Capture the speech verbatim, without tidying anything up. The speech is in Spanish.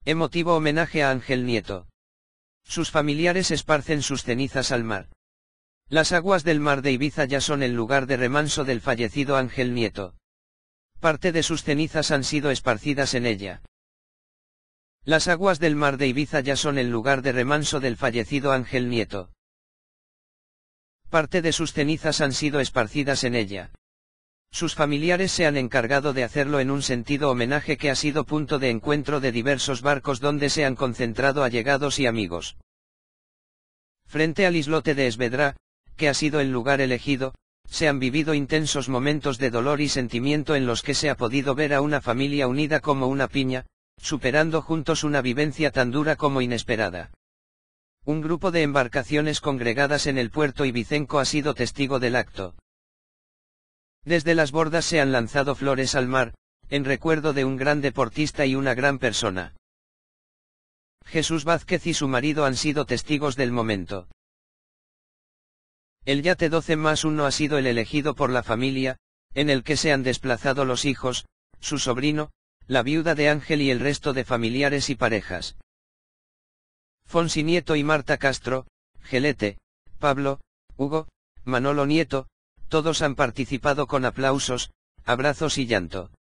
Emotivo homenaje a Ángel Nieto. Sus familiares esparcen sus cenizas al mar. Las aguas del mar de Ibiza ya son el lugar de remanso del fallecido Ángel Nieto. Parte de sus cenizas han sido esparcidas en ella. Las aguas del mar de Ibiza ya son el lugar de remanso del fallecido Ángel Nieto. Parte de sus cenizas han sido esparcidas en ella. Sus familiares se han encargado de hacerlo en un sentido homenaje que ha sido punto de encuentro de diversos barcos donde se han concentrado allegados y amigos. Frente al islote de Esvedra, que ha sido el lugar elegido, se han vivido intensos momentos de dolor y sentimiento en los que se ha podido ver a una familia unida como una piña, superando juntos una vivencia tan dura como inesperada. Un grupo de embarcaciones congregadas en el puerto ibicenco ha sido testigo del acto. Desde las bordas se han lanzado flores al mar, en recuerdo de un gran deportista y una gran persona. Jesús Vázquez y su marido han sido testigos del momento. El yate doce más uno ha sido el elegido por la familia, en el que se han desplazado los hijos, su sobrino, la viuda de Ángel y el resto de familiares y parejas. Fonsi Nieto y Marta Castro, Gelete, Pablo, Hugo, Manolo Nieto, todos han participado con aplausos, abrazos y llanto.